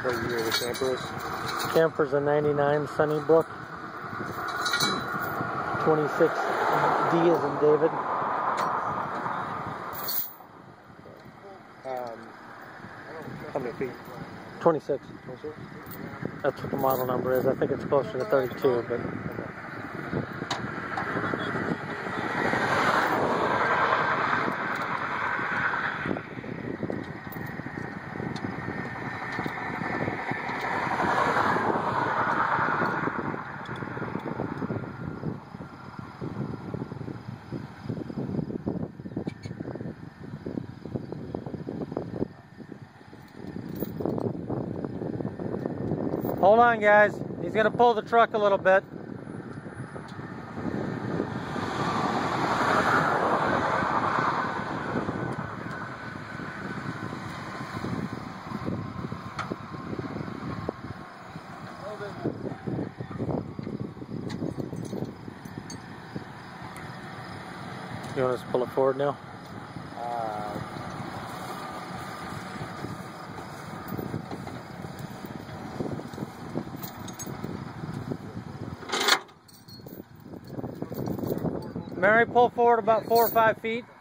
What year the camper is? Camper's a 99 Sunnybrook. 26 D as in David. How many feet? 26. 26? That's what the model number is. I think it's closer to 32, but... Hold on, guys. He's going to pull the truck a little bit. You want us to pull it forward now? Mary, pull forward about 4 or 5 feet.